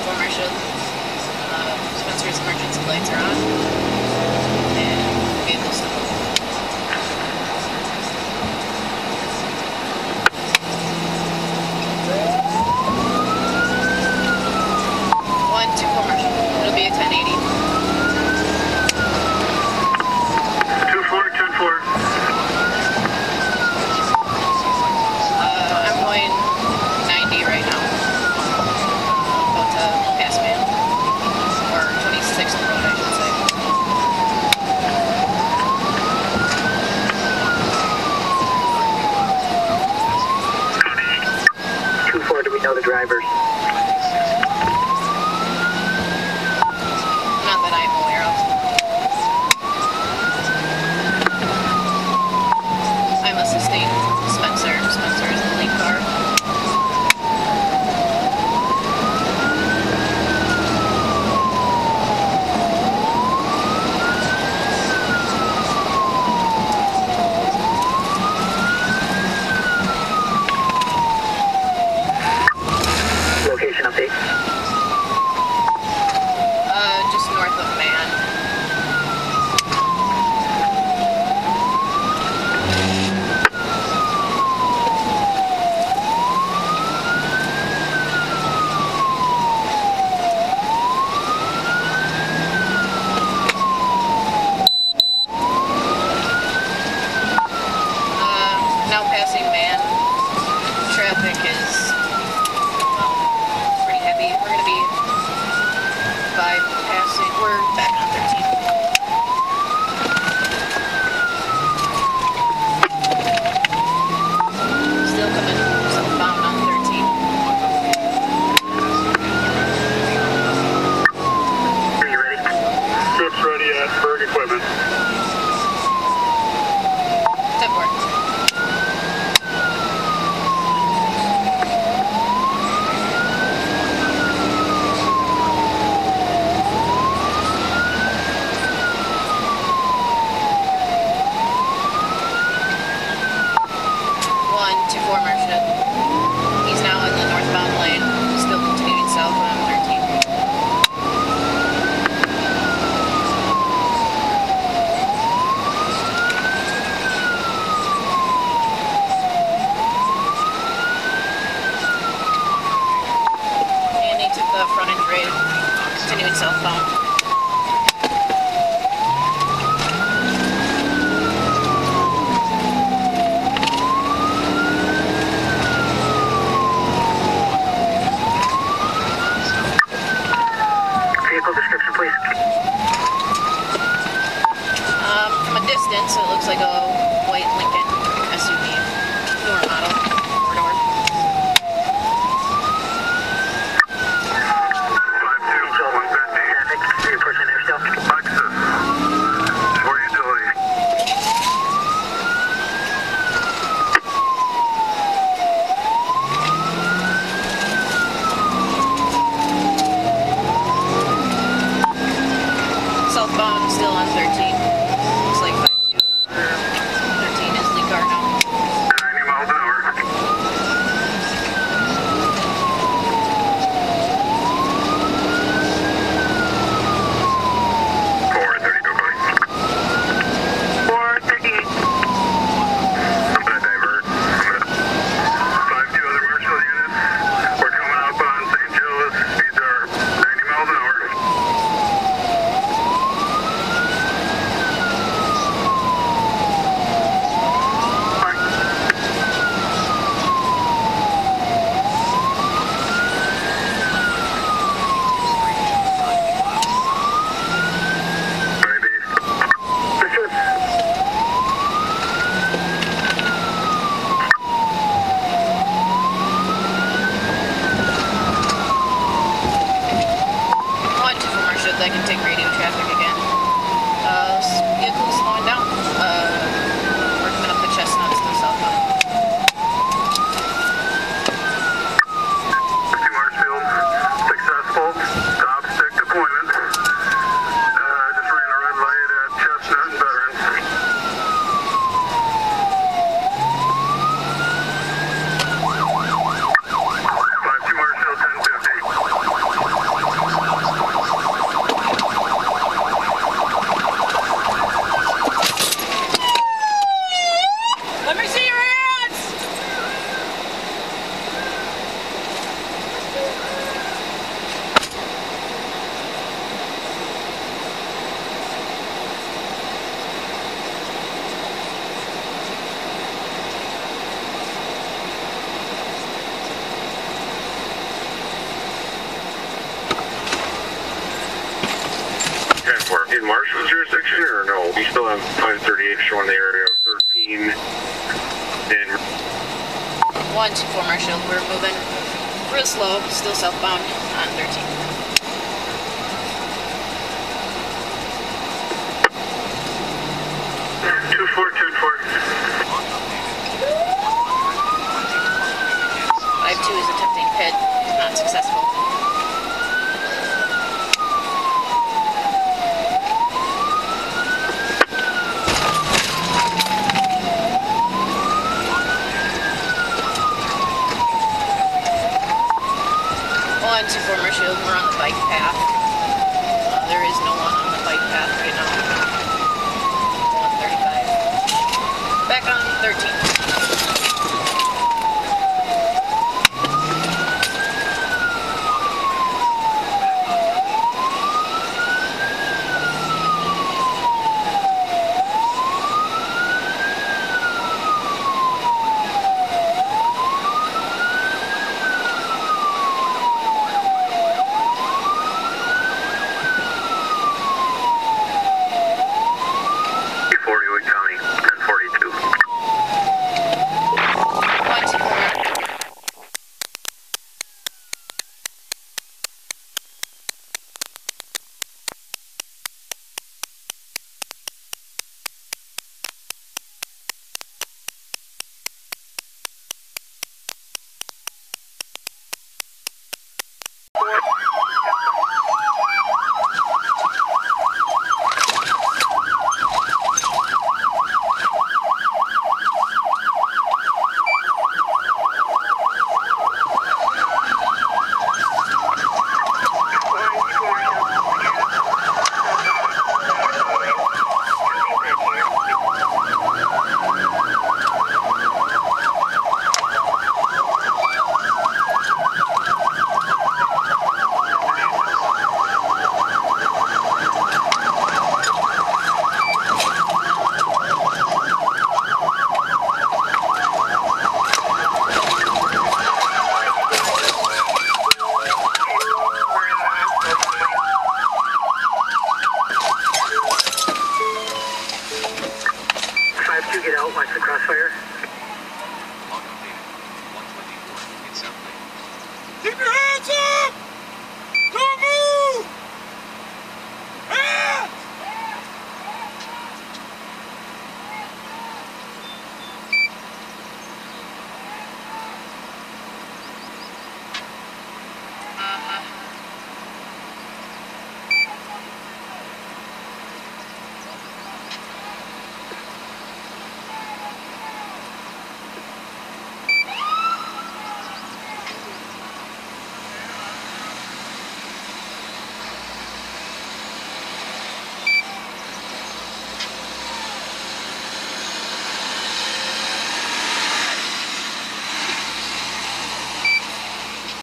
2-4 Marshfield. Spencer's emergency lights are on. And vehicle stop. 1-2-4 Marshfield. It'll be a 1080. 2-4, 10-4. I'm going 90 right now. About to pass man. Or 26 on the road, I should say. Do we know the drivers? Not that I'm aware of. I'm assisting Spencer. Spencer is the lead car. Location update. Just north of Man. Now passing Man. Traffic is pretty heavy. We're going to be bypassing. We're back on 13. Still coming southbound on 13. Are you ready? Troops ready at Berg equipment. 10-4. Marshfield. He's now in the northbound lane, still continuing south on 13. And he took the front end right, continuing southbound. Description, please. From a distance, it looks like a white Lincoln SUV, newer model, 4-door. 5-2, 150. Are you pushing there still? Lexus. For utility. Southbound, still on 13. Looks like 5-2 or 13 is lead car now. 90 miles an hour. 430, go buddy. 430. I'm gonna divert. 5-2 other Marshfield units. We're coming up on St. Joe's. Speeds are 90 miles an hour. That can take radio traffic again. Vehicle's slowing down. We're coming up the Chestnuts to southbound. Marshfield, successful. Stop, stick deployment. Just ran a red light at Chestnut and Veterans. 5-2 Marshfield, 1050. in Marshfield's jurisdiction, or no? We still have 538 showing the area of 13 in 124 Marshfield. We're moving real slow, still southbound on 13. Two is attempting pit, not successful. One, 2, 4 Marshfield, we're on the bike path. There is no one on the bike path right now. 135. Back on 13.